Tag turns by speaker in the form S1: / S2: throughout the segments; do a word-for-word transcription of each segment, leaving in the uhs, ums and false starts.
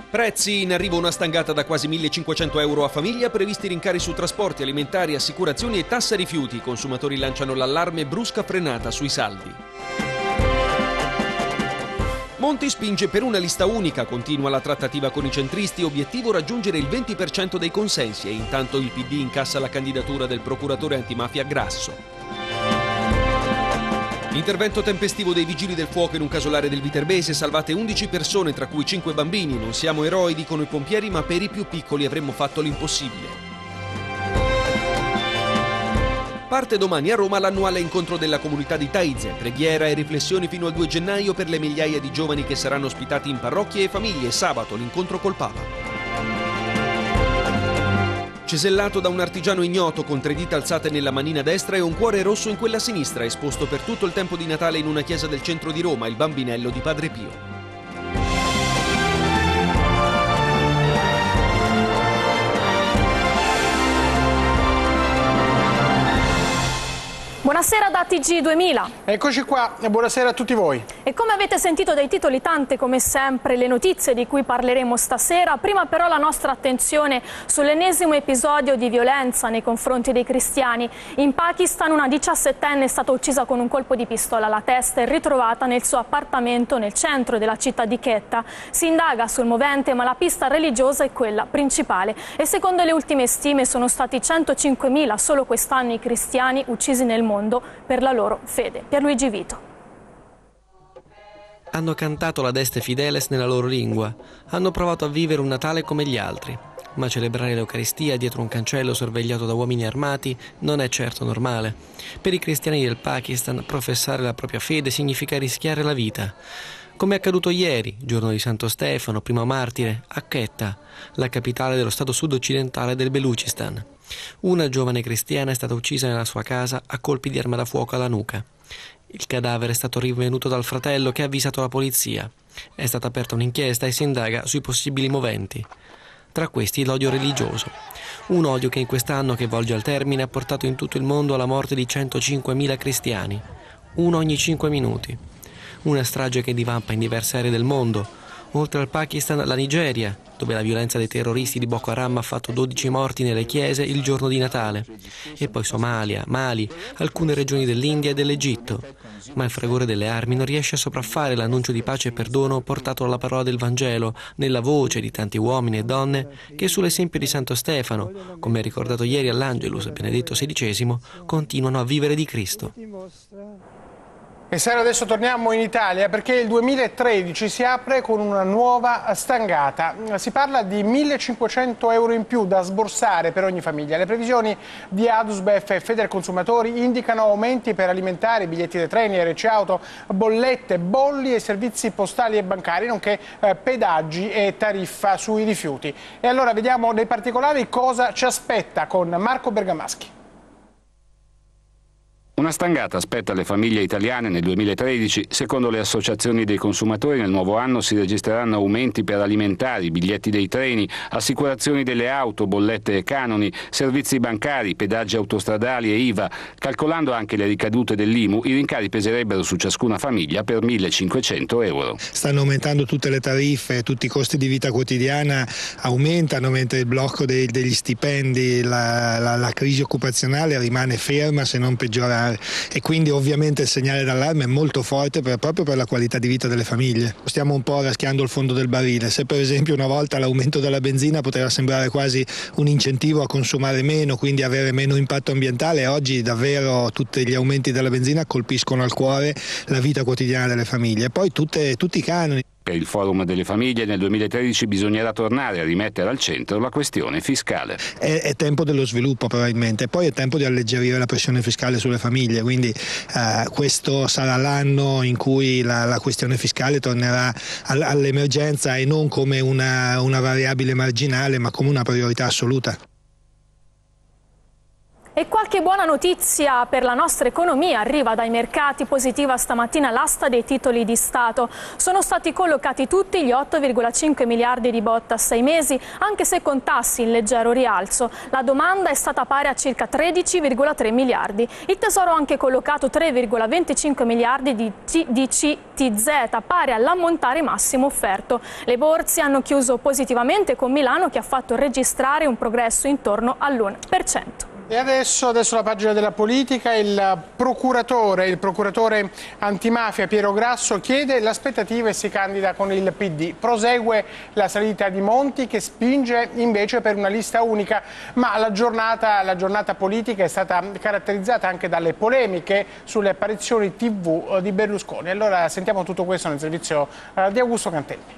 S1: Prezzi: in arrivo una stangata da quasi millecinquecento euro a famiglia, previsti rincari su trasporti, alimentari, assicurazioni e tassa rifiuti. I consumatori lanciano l'allarme, brusca frenata sui saldi. Monti spinge per una lista unica, continua la trattativa con i centristi, obiettivo raggiungere il venti per cento dei consensi e intanto il P D incassa la candidatura del procuratore antimafia Grasso. Intervento tempestivo dei vigili del fuoco in un casolare del Viterbese, salvate undici persone, tra cui cinque bambini. Non siamo eroi, dicono i pompieri, ma per i più piccoli avremmo fatto l'impossibile. Parte domani a Roma l'annuale incontro della comunità di Taize, preghiera e riflessioni fino al due gennaio per le migliaia di giovani che saranno ospitati in parrocchie e famiglie. Sabato l'incontro col Papa. Cesellato da un artigiano ignoto con tre dita alzate nella manina destra e un cuore rosso in quella sinistra, esposto per tutto il tempo di Natale in una chiesa del centro di Roma, il bambinello di Padre Pio.
S2: Buonasera da T G duemila.
S3: Eccoci qua e buonasera a tutti voi.
S2: E come avete sentito dai titoli, tante come sempre le notizie di cui parleremo stasera. Prima però la nostra attenzione sull'ennesimo episodio di violenza nei confronti dei cristiani. In Pakistan una diciassettenne è stata uccisa con un colpo di pistola alla testa e ritrovata nel suo appartamento nel centro della città di Quetta. Si indaga sul movente, ma la pista religiosa è quella principale e secondo le ultime stime sono stati centocinquemila solo quest'anno i cristiani uccisi nel mondo per la loro fede. Pierluigi Vito.
S4: Hanno cantato la Deste Fideles nella loro lingua, hanno provato a vivere un Natale come gli altri, ma celebrare l'Eucaristia dietro un cancello sorvegliato da uomini armati non è certo normale. Per i cristiani del Pakistan professare la propria fede significa rischiare la vita, come è accaduto ieri, giorno di Santo Stefano, primo martire, a Quetta, la capitale dello stato sud-occidentale del Belucistan. Una giovane cristiana è stata uccisa nella sua casa a colpi di arma da fuoco alla nuca. Il cadavere è stato rinvenuto dal fratello che ha avvisato la polizia. È stata aperta un'inchiesta e si indaga sui possibili moventi. Tra questi l'odio religioso. Un odio che in quest'anno che volge al termine ha portato in tutto il mondo alla morte di centocinquemila cristiani. Uno ogni cinque minuti. Una strage che divampa in diverse aree del mondo. Oltre al Pakistan, la Nigeria, dove la violenza dei terroristi di Boko Haram ha fatto dodici morti nelle chiese il giorno di Natale. E poi Somalia, Mali, alcune regioni dell'India e dell'Egitto. Ma il fragore delle armi non riesce a sopraffare l'annuncio di pace e perdono portato alla parola del Vangelo, nella voce di tanti uomini e donne che sull'esempio di Santo Stefano, come ricordato ieri all'Angelus Benedetto sedicesimo, continuano a vivere di Cristo.
S3: E Sara, adesso torniamo in Italia perché il duemilatredici si apre con una nuova stangata. Si parla di millecinquecento euro in più da sborsare per ogni famiglia. Le previsioni di Adusbef e Federconsumatori indicano aumenti per alimentari, biglietti dei treni, R C auto, bollette, bolli e servizi postali e bancari, nonché eh, pedaggi e tariffa sui rifiuti. E allora vediamo nei particolari cosa ci aspetta con Marco Bergamaschi.
S5: Una stangata aspetta le famiglie italiane nel duemilatredici. Secondo le associazioni dei consumatori nel nuovo anno si registreranno aumenti per alimentari, biglietti dei treni, assicurazioni delle auto, bollette e canoni, servizi bancari, pedaggi autostradali e I V A. Calcolando anche le ricadute dell'I M U, i rincari peserebbero su ciascuna famiglia per millecinquecento euro.
S6: Stanno aumentando tutte le tariffe, tutti i costi di vita quotidiana aumentano, mentre il blocco dei, degli stipendi, la, la, la crisi occupazionale rimane ferma se non peggiorare. E quindi ovviamente il segnale d'allarme è molto forte per, proprio per la qualità di vita delle famiglie. Stiamo un po' raschiando il fondo del barile. Se per esempio una volta l'aumento della benzina poteva sembrare quasi un incentivo a consumare meno, quindi avere meno impatto ambientale, oggi davvero tutti gli aumenti della benzina colpiscono al cuore la vita quotidiana delle famiglie. E poi tutte, tutti i canoni.
S5: Per il Forum delle Famiglie nel duemilatredici bisognerà tornare a rimettere al centro la questione fiscale.
S6: È, è tempo dello sviluppo probabilmente, poi è tempo di alleggerire la pressione fiscale sulle famiglie, quindi eh, questo sarà l'anno in cui la, la questione fiscale tornerà all, all'emergenza e non come una, una variabile marginale, ma come una priorità assoluta.
S2: E qualche buona notizia per la nostra economia arriva dai mercati. Positiva stamattina l'asta dei titoli di Stato. Sono stati collocati tutti gli otto virgola cinque miliardi di bot a sei mesi, anche se con tassi in leggero rialzo. La domanda è stata pari a circa tredici virgola tre miliardi. Il Tesoro ha anche collocato tre virgola venticinque miliardi di, di C T Z, pari all'ammontare massimo offerto. Le borse hanno chiuso positivamente, con Milano che ha fatto registrare un progresso intorno all'uno per cento.
S3: E adesso, adesso la pagina della politica. Il procuratore, il procuratore antimafia Piero Grasso chiede l'aspettativa e si candida con il P D. Prosegue la salita di Monti, che spinge invece per una lista unica, ma la giornata, la giornata politica è stata caratterizzata anche dalle polemiche sulle apparizioni tivù di Berlusconi. Allora sentiamo tutto questo nel servizio di Augusto Cantelli.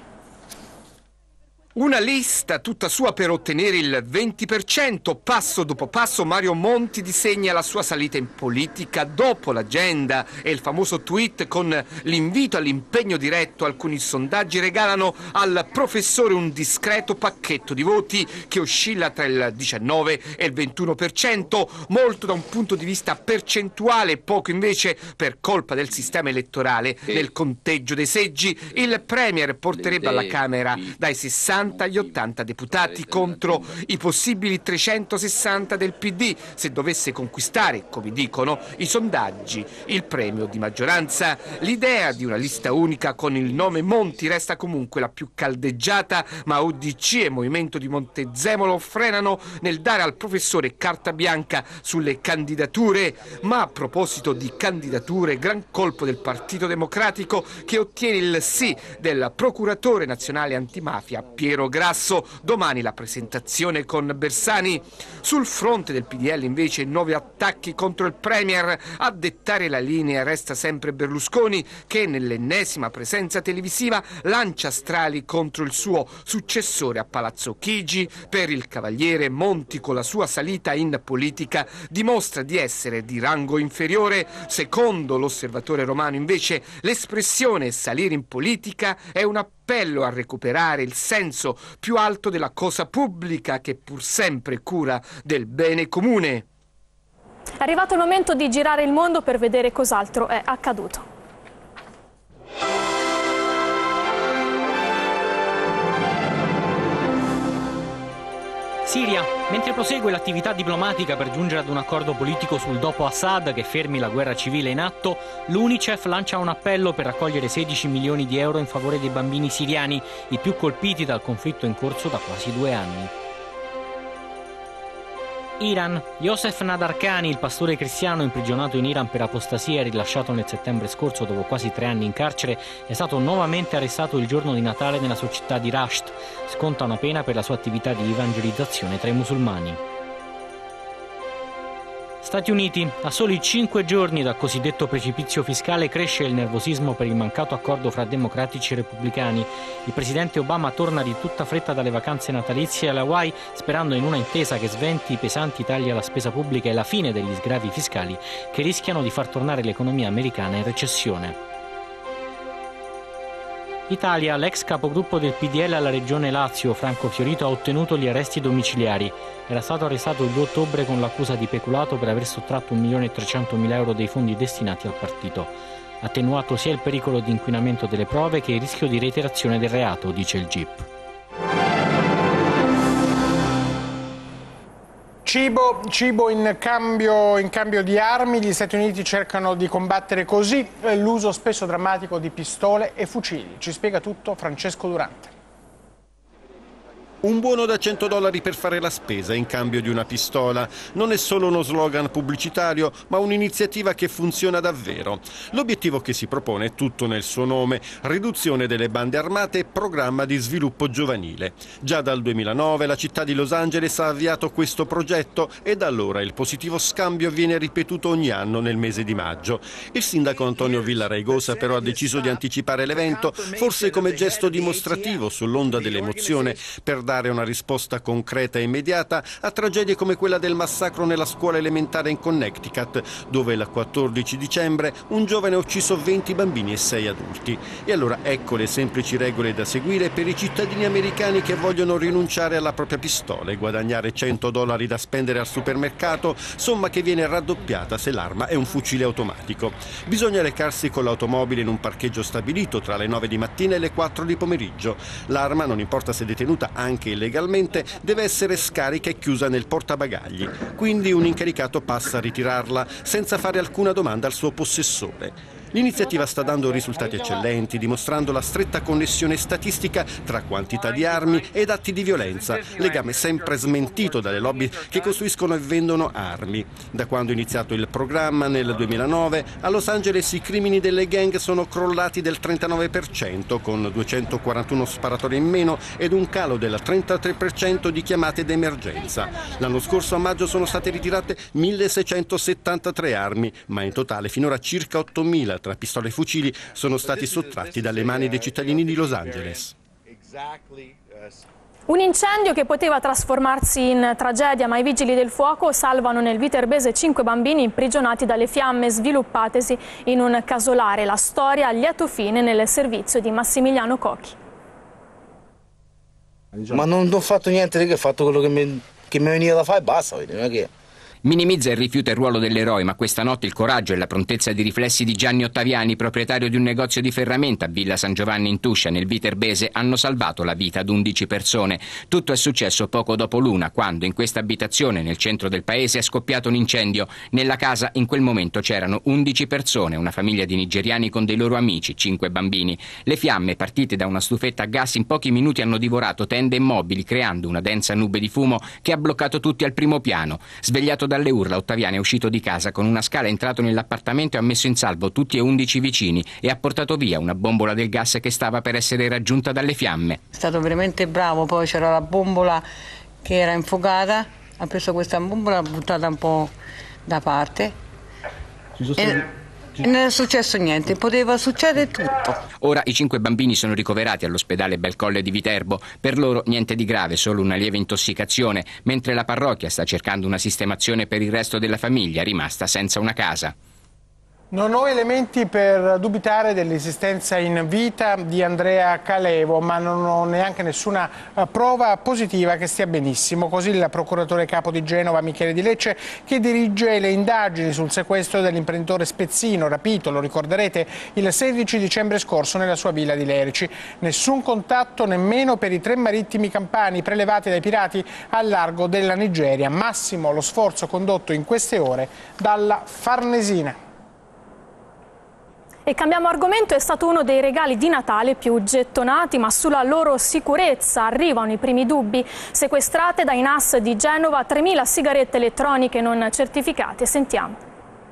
S7: Una lista tutta sua per ottenere il venti per cento. Passo dopo passo Mario Monti disegna la sua salita in politica. Dopo l'agenda e il famoso tweet con l'invito all'impegno diretto, alcuni sondaggi regalano al professore un discreto pacchetto di voti che oscilla tra il diciannove e il ventuno per cento, molto da un punto di vista percentuale, poco invece per colpa del sistema elettorale. Nel conteggio dei seggi il Premier porterebbe alla Camera dai sessanta agli ottanta deputati contro i possibili trecentosessanta del P D, se dovesse conquistare, come dicono i sondaggi, il premio di maggioranza. L'idea di una lista unica con il nome Monti resta comunque la più caldeggiata, ma U D C e Movimento di Montezemolo frenano nel dare al professore carta bianca sulle candidature. Ma a proposito di candidature, gran colpo del Partito Democratico, che ottiene il sì del procuratore nazionale antimafia Piero Grasso. Domani la presentazione con Bersani. Sul fronte del P D L invece nuovi attacchi contro il Premier. A dettare la linea resta sempre Berlusconi, che nell'ennesima presenza televisiva lancia strali contro il suo successore a Palazzo Chigi. Per il cavaliere Monti, con la sua salita in politica, dimostra di essere di rango inferiore. Secondo l'Osservatore Romano invece l'espressione salire in politica è un appello a recuperare il senso più alto della cosa pubblica, che pur sempre cura del bene comune.
S2: È arrivato il momento di girare il mondo per vedere cos'altro è accaduto.
S8: Siria. Mentre prosegue l'attività diplomatica per giungere ad un accordo politico sul dopo Assad che fermi la guerra civile in atto, l'UNICEF lancia un appello per raccogliere sedici milioni di euro in favore dei bambini siriani, i più colpiti dal conflitto in corso da quasi due anni. Iran. Youssef Nadarkhani, il pastore cristiano imprigionato in Iran per apostasia e rilasciato nel settembre scorso dopo quasi tre anni in carcere, è stato nuovamente arrestato il giorno di Natale nella sua città di Rasht. Sconta una pena per la sua attività di evangelizzazione tra i musulmani. Stati Uniti. A soli cinque giorni dal cosiddetto precipizio fiscale cresce il nervosismo per il mancato accordo fra democratici e repubblicani. Il presidente Obama torna di tutta fretta dalle vacanze natalizie alle Hawaii, sperando in una intesa che sventi i pesanti tagli alla spesa pubblica e la fine degli sgravi fiscali che rischiano di far tornare l'economia americana in recessione. Italia. L'ex capogruppo del P D L alla regione Lazio, Franco Fiorito, ha ottenuto gli arresti domiciliari. Era stato arrestato il due ottobre con l'accusa di peculato per aver sottratto un milione e trecentomila euro dei fondi destinati al partito. Attenuato sia il pericolo di inquinamento delle prove che il rischio di reiterazione del reato, dice il G I P.
S3: Cibo, cibo in cambio, in cambio di armi. Gli Stati Uniti cercano di combattere così l'uso spesso drammatico di pistole e fucili. Ci spiega tutto Francesco Durante.
S9: Un buono da cento dollari per fare la spesa in cambio di una pistola. Non è solo uno slogan pubblicitario, ma un'iniziativa che funziona davvero. L'obiettivo che si propone è tutto nel suo nome: riduzione delle bande armate e programma di sviluppo giovanile. Già dal duemilanove la città di Los Angeles ha avviato questo progetto e da allora il positivo scambio viene ripetuto ogni anno nel mese di maggio. Il sindaco Antonio Villaraigosa però ha deciso di anticipare l'evento, forse come gesto dimostrativo sull'onda dell'emozione, per dare dare una risposta concreta e immediata a tragedie come quella del massacro nella scuola elementare in Connecticut, dove il quattordici dicembre un giovane ha ucciso venti bambini e sei adulti. E allora ecco le semplici regole da seguire per i cittadini americani che vogliono rinunciare alla propria pistola e guadagnare cento dollari da spendere al supermercato, somma che viene raddoppiata se l'arma è un fucile automatico. Bisogna recarsi con l'automobile in un parcheggio stabilito tra le nove di mattina e le quattro di pomeriggio. L'arma, non importa se detenuta anche illegalmente, deve essere scarica e chiusa nel portabagagli. Quindi un incaricato passa a ritirarla senza fare alcuna domanda al suo possessore. L'iniziativa sta dando risultati eccellenti, dimostrando la stretta connessione statistica tra quantità di armi ed atti di violenza, legame sempre smentito dalle lobby che costruiscono e vendono armi. Da quando è iniziato il programma nel duemilanove, a Los Angeles i crimini delle gang sono crollati del trentanove per cento, con duecentoquarantuno sparatori in meno ed un calo del trentatré per cento di chiamate d'emergenza. L'anno scorso a maggio sono state ritirate milleseicentosettantatré armi, ma in totale finora circa ottomila tra pistole e fucili sono stati sottratti dalle mani dei cittadini di Los Angeles.
S2: Un incendio che poteva trasformarsi in tragedia, ma i vigili del fuoco salvano nel viterbese cinque bambini imprigionati dalle fiamme sviluppatesi in un casolare. La storia a lieto fine nel servizio di Massimiliano Cocchi.
S10: Ma non ho fatto niente, che ho fatto quello che mi, che mi veniva da fare e basta, non è che...
S11: Minimizza e rifiuta il ruolo dell'eroe, ma questa notte il coraggio e la prontezza di riflessi di Gianni Ottaviani, proprietario di un negozio di ferramenta a Villa San Giovanni in Tuscia, nel Viterbese, hanno salvato la vita ad undici persone. Tutto è successo poco dopo l'una, quando in questa abitazione nel centro del paese è scoppiato un incendio. Nella casa in quel momento c'erano undici persone, una famiglia di nigeriani con dei loro amici, cinque bambini. Le fiamme, partite da una stufetta a gas, in pochi minuti hanno divorato tende e mobili, creando una densa nube di fumo che ha bloccato tutti al primo piano. Svegliato dalle urla, Ottaviani è uscito di casa con una scala, è entrato nell'appartamento e ha messo in salvo tutti e undici vicini e ha portato via una bombola del gas che stava per essere raggiunta dalle fiamme.
S12: È stato veramente bravo, poi c'era la bombola che era infuocata, ha preso questa bombola, l'ha buttata un po' da parte. E... non è successo niente, poteva succedere tutto.
S11: Ora i cinque bambini sono ricoverati all'ospedale Belcolle di Viterbo. Per loro niente di grave, solo una lieve intossicazione, mentre la parrocchia sta cercando una sistemazione per il resto della famiglia rimasta senza una casa.
S3: Non ho elementi per dubitare dell'esistenza in vita di Andrea Calevo, ma non ho neanche nessuna prova positiva che stia benissimo. Così il procuratore capo di Genova, Michele Di Lecce, che dirige le indagini sul sequestro dell'imprenditore Spezzino, rapito, lo ricorderete, il sedici dicembre scorso nella sua villa di Lerici. Nessun contatto nemmeno per i tre marittimi campani prelevati dai pirati al largo della Nigeria. Massimo lo sforzo condotto in queste ore dalla Farnesina.
S2: E cambiamo argomento, è stato uno dei regali di Natale più gettonati, ma sulla loro sicurezza arrivano i primi dubbi. Sequestrate dai N A S di Genova tremila sigarette elettroniche non certificate. Sentiamo.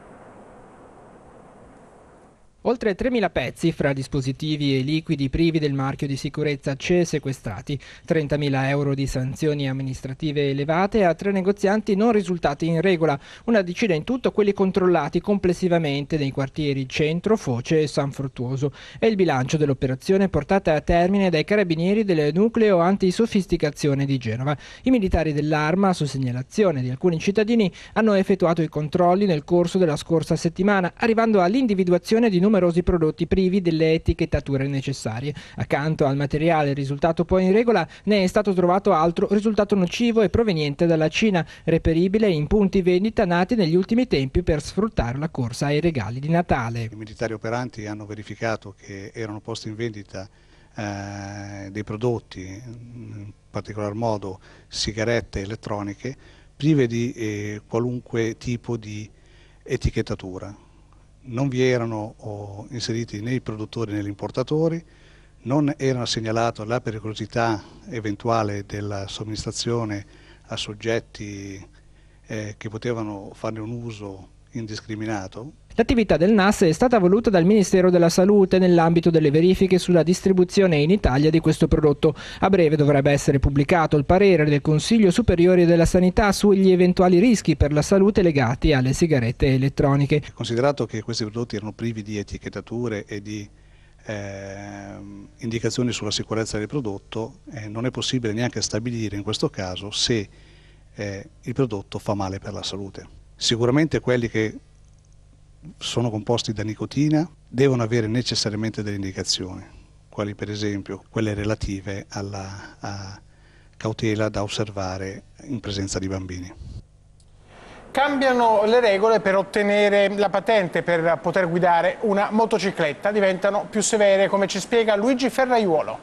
S13: Oltre tremila pezzi fra dispositivi e liquidi privi del marchio di sicurezza C E sequestrati, trentamila euro di sanzioni amministrative elevate a tre negozianti non risultati in regola, una decina in tutto quelli controllati complessivamente nei quartieri Centro, Foce e San Fruttuoso. È il bilancio dell'operazione portata a termine dai carabinieri del nucleo antisofisticazione di Genova. I militari dell'Arma, su segnalazione di alcuni cittadini, hanno effettuato i controlli nel corso della scorsa settimana, arrivando all'individuazione di numerosi prodotti privi delle etichettature necessarie. Accanto al materiale risultato poi in regola, ne è stato trovato altro risultato nocivo e proveniente dalla Cina, reperibile in punti vendita nati negli ultimi tempi per sfruttare la corsa ai regali di Natale.
S14: I militari operanti hanno verificato che erano posti in vendita eh, dei prodotti, in particolar modo sigarette elettroniche, prive di eh, qualunque tipo di etichettatura. Non vi erano oh, inseriti né i produttori né gli importatori, non era segnalato la pericolosità eventuale della somministrazione a soggetti eh, che potevano farne un uso indiscriminato.
S13: L'attività del N A S è stata voluta dal Ministero della Salute nell'ambito delle verifiche sulla distribuzione in Italia di questo prodotto. A breve dovrebbe essere pubblicato il parere del Consiglio Superiore della Sanità sugli eventuali rischi per la salute legati alle sigarette elettroniche.
S14: Considerato che questi prodotti erano privi di etichettature e di eh, indicazioni sulla sicurezza del prodotto, eh, non è possibile neanche stabilire in questo caso se eh, il prodotto fa male per la salute. Sicuramente quelli che sono composti da nicotina devono avere necessariamente delle indicazioni, quali per esempio quelle relative alla a cautela da osservare in presenza di bambini.
S3: Cambiano le regole per ottenere la patente per poter guidare una motocicletta, diventano più severe, come ci spiega Luigi Ferraiuolo.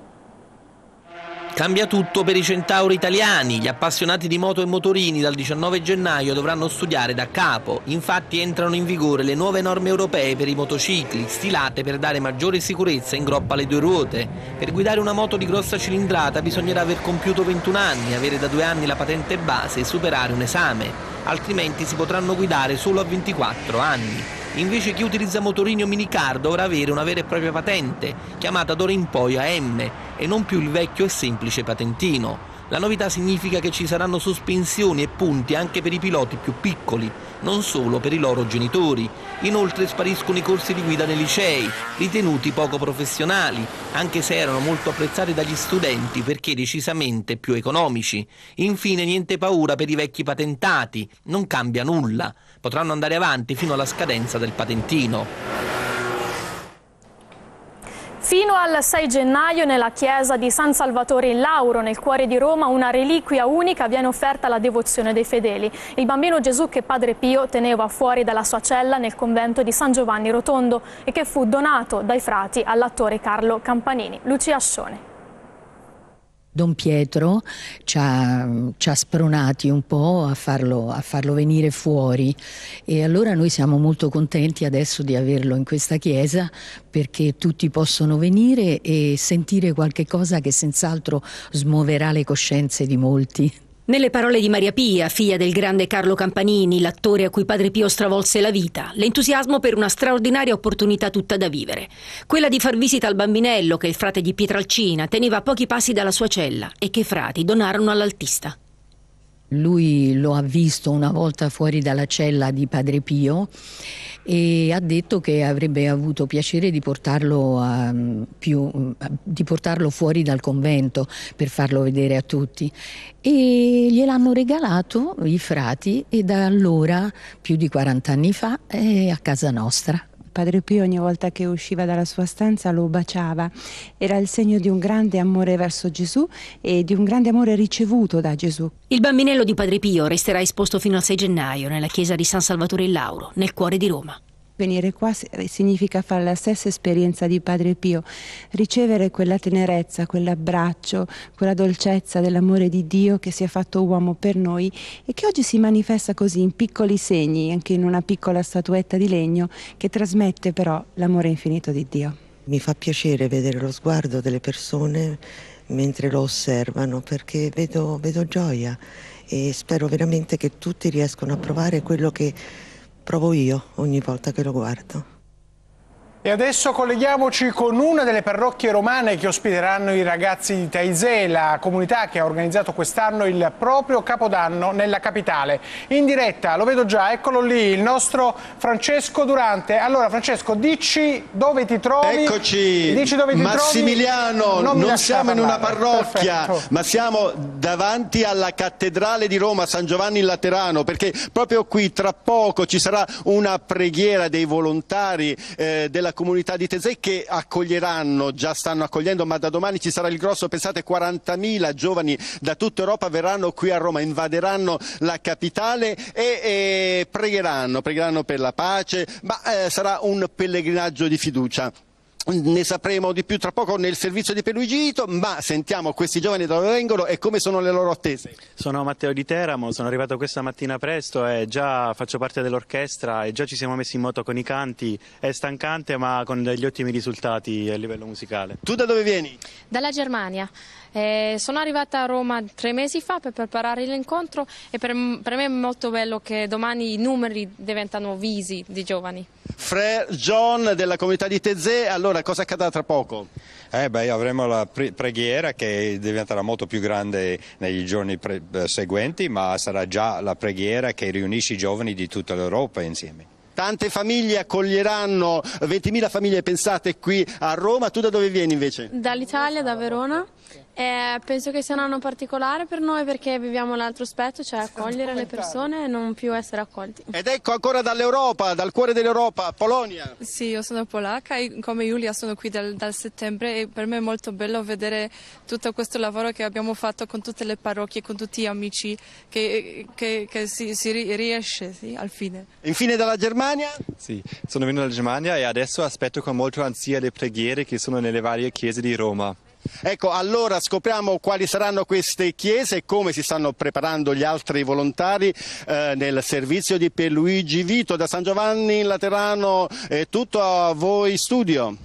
S4: Cambia tutto per i centauri italiani. Gli appassionati di moto e motorini dal diciannove gennaio dovranno studiare da capo. Infatti entrano in vigore le nuove norme europee per i motocicli, stilate per dare maggiore sicurezza in groppa alle due ruote. Per guidare una moto di grossa cilindrata bisognerà aver compiuto ventuno anni, avere da due anni la patente base e superare un esame. Altrimenti si potranno guidare solo a ventiquattro anni. Invece chi utilizza motorini o minicar dovrà avere una vera e propria patente, chiamata d'ora in poi A M, e non più il vecchio e semplice patentino. La novità significa che ci saranno sospensioni e punti anche per i piloti più piccoli, non solo per i loro genitori. Inoltre spariscono i corsi di guida nei licei, ritenuti poco professionali, anche se erano molto apprezzati dagli studenti perché decisamente più economici. Infine niente paura per i vecchi patentati, non cambia nulla, potranno andare avanti fino alla scadenza del patentino.
S2: Fino al sei gennaio nella chiesa di San Salvatore in Lauro, nel cuore di Roma, una reliquia unica viene offerta alla devozione dei fedeli. Il bambino Gesù che Padre Pio teneva fuori dalla sua cella nel convento di San Giovanni Rotondo e che fu donato dai frati all'attore Carlo Campanini. Lucia Ascione.
S15: Don Pietro ci ha, ci ha spronati un po' a farlo, a farlo venire fuori, e allora noi siamo molto contenti adesso di averlo in questa chiesa, perché tutti possono venire e sentire qualche cosa che senz'altro smuoverà le coscienze di molti.
S16: Nelle parole di Maria Pia, figlia del grande Carlo Campanini, l'attore a cui Padre Pio stravolse la vita, l'entusiasmo per una straordinaria opportunità tutta da vivere. Quella di far visita al bambinello che il frate di Pietralcina teneva a pochi passi dalla sua cella e che i frati donarono all'Altista.
S15: Lui lo ha visto una volta fuori dalla cella di Padre Pio e ha detto che avrebbe avuto piacere di portarlo, a, più, di portarlo fuori dal convento per farlo vedere a tutti, e gliel'hanno regalato i frati, e da allora, più di quaranta anni fa, è a casa nostra.
S17: Padre Pio ogni volta che usciva dalla sua stanza lo baciava, era il segno di un grande amore verso Gesù e di un grande amore ricevuto da Gesù.
S16: Il bambinello di Padre Pio resterà esposto fino al sei gennaio nella chiesa di San Salvatore in Lauro, nel cuore di Roma.
S17: Venire qua significa fare la stessa esperienza di Padre Pio, ricevere quella tenerezza, quell'abbraccio, quella dolcezza dell'amore di Dio che si è fatto uomo per noi e che oggi si manifesta così in piccoli segni, anche in una piccola statuetta di legno che trasmette però l'amore infinito di Dio.
S18: Mi fa piacere vedere lo sguardo delle persone mentre lo osservano, perché vedo, vedo gioia, e spero veramente che tutti riescano a provare quello che provo io ogni volta che lo guardo.
S3: E adesso colleghiamoci con una delle parrocchie romane che ospiteranno i ragazzi di Taizé, la comunità che ha organizzato quest'anno il proprio Capodanno nella capitale. In diretta, lo vedo già, eccolo lì, il nostro Francesco Durante. Allora Francesco, dici dove ti trovi?
S19: Eccoci,
S3: dici dove ti
S19: Massimiliano,
S3: trovi? non,
S19: non siamo in una
S3: parlare.
S19: parrocchia, Perfetto. ma siamo davanti alla cattedrale di Roma, San Giovanni in Laterano, perché proprio qui tra poco ci sarà una preghiera dei volontari eh, della comunità di Taizé che accoglieranno, già stanno accogliendo, ma da domani ci sarà il grosso, pensate quarantamila giovani da tutta Europa verranno qui a Roma, invaderanno la capitale e, e pregheranno, pregheranno per la pace, ma eh, sarà un pellegrinaggio di fiducia. Ne sapremo di più tra poco nel servizio di Pelugito, ma sentiamo questi giovani da dove vengono e come sono le loro attese.
S20: Sono Matteo di Teramo, sono arrivato questa mattina presto e già faccio parte dell'orchestra e già ci siamo messi in moto con i canti. È stancante ma con degli ottimi risultati a livello musicale.
S19: Tu da dove vieni?
S21: Dalla Germania. Eh, sono arrivata a Roma tre mesi fa per preparare l'incontro e per, per me è molto bello che domani i numeri diventano visi di giovani.
S19: Frère John della comunità di Taizé, allora cosa accadrà tra poco?
S22: Eh beh, avremo la pre preghiera che diventerà molto più grande nei giorni seguenti, ma sarà già la preghiera che riunisce i giovani di tutta l'Europa insieme.
S19: Tante famiglie accoglieranno, ventimila famiglie pensate qui a Roma. Tu da dove vieni invece?
S21: Dall'Italia, da Verona. Eh, penso che sia un anno particolare per noi perché viviamo l'altro aspetto, cioè accogliere le persone e non più essere accolti.
S19: Ed ecco ancora dall'Europa, dal cuore dell'Europa, Polonia.
S1: Sì, io sono polacca e come Giulia sono qui dal, dal settembre e per me è molto bello vedere tutto questo lavoro che abbiamo fatto con tutte le parrocchie, con tutti gli amici, che, che, che si, si riesce sì, al fine.
S19: Infine dalla Germania?
S5: Sì, sono venuto dalla Germania e adesso aspetto con molta ansia le preghiere che sono nelle varie chiese di Roma.
S19: Ecco, allora scopriamo quali saranno queste chiese e come si stanno preparando gli altri volontari eh, nel servizio di Pierluigi Vito. Da San Giovanni in Laterano è tutto, a voi studio.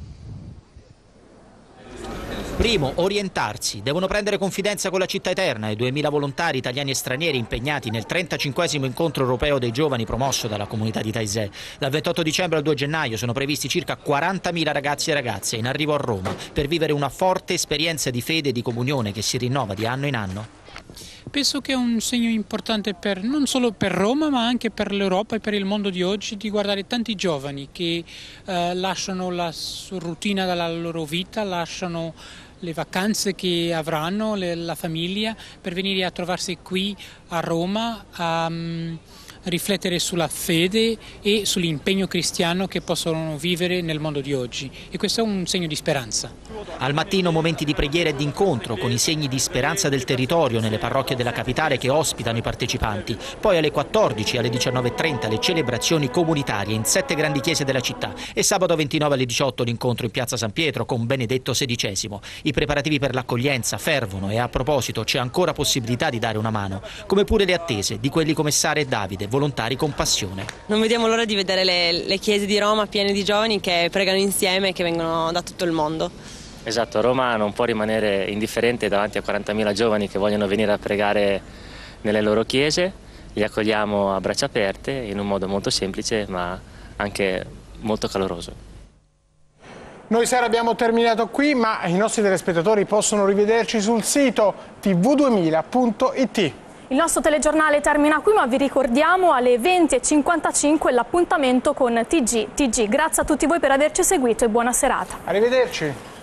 S23: Primo, orientarsi. Devono prendere confidenza con la città eterna. I duemila volontari italiani e stranieri impegnati nel trentacinquesimo incontro europeo dei giovani promosso dalla comunità di Taizé. Dal ventotto dicembre al due gennaio sono previsti circa quarantamila ragazzi e ragazze in arrivo a Roma per vivere una forte esperienza di fede e di comunione che si rinnova di anno in anno.
S24: Penso che è un segno importante per, non solo per Roma ma anche per l'Europa e per il mondo di oggi, di guardare tanti giovani che eh, lasciano la routine della loro vita, lasciano le vacanze che avranno, le, la famiglia, per venire a trovarsi qui a Roma a um, riflettere sulla fede e sull'impegno cristiano che possono vivere nel mondo di oggi. E questo è un segno di speranza.
S23: Al mattino momenti di preghiera e di incontro con i segni di speranza del territorio nelle parrocchie della capitale che ospitano i partecipanti. Poi alle quattordici e alle diciannove e trenta le celebrazioni comunitarie in sette grandi chiese della città e sabato ventinove alle diciotto l'incontro in piazza San Pietro con Benedetto sedicesimo. I preparativi per l'accoglienza fervono e a proposito c'è ancora possibilità di dare una mano, come pure le attese di quelli come Sara e Davide, volontari con passione.
S25: Non vediamo l'ora di vedere le, le chiese di Roma piene di giovani che pregano insieme e che vengono da tutto il mondo.
S26: Esatto, Roma non può rimanere indifferente davanti a quarantamila giovani che vogliono venire a pregare nelle loro chiese. Li accogliamo a braccia aperte in un modo molto semplice ma anche molto caloroso.
S3: Noi Sara abbiamo terminato qui, ma i nostri telespettatori possono rivederci sul sito t v duemila punto i t.
S2: Il nostro telegiornale termina qui, ma vi ricordiamo alle venti e cinquantacinque l'appuntamento con T G T G. Grazie a tutti voi per averci seguito e buona serata.
S3: Arrivederci.